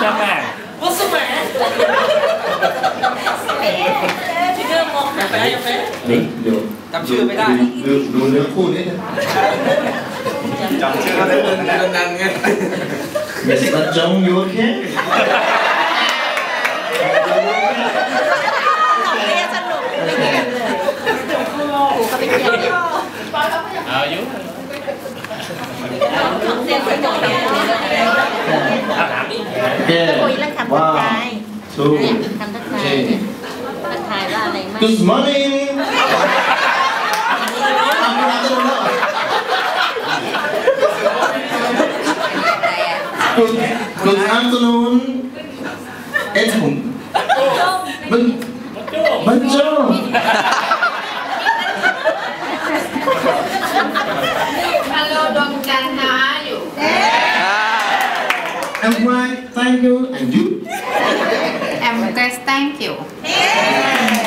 Sama. Oh sama. Juga mau apa ya Pak? Nih,ดูจำชื่อไม่ได้ดูเนื้อคู่นี้นะจำชื่อได้เลยนานๆไง Mr. Jong you okay สนุกเขาไปเที่ยวเอาอยู่เซ็นสนุกแล้วคุยเรื่องคำทักทายคำทักทายทักทายว่าอะไรมั้ย Good morning ทำอะไรกันแล้ว Good afternoon เอ๊ะผมมันโจ้ฮัลโหลดวงจันทร์นะอยู่ I'm fine thank you and you I'm good thank you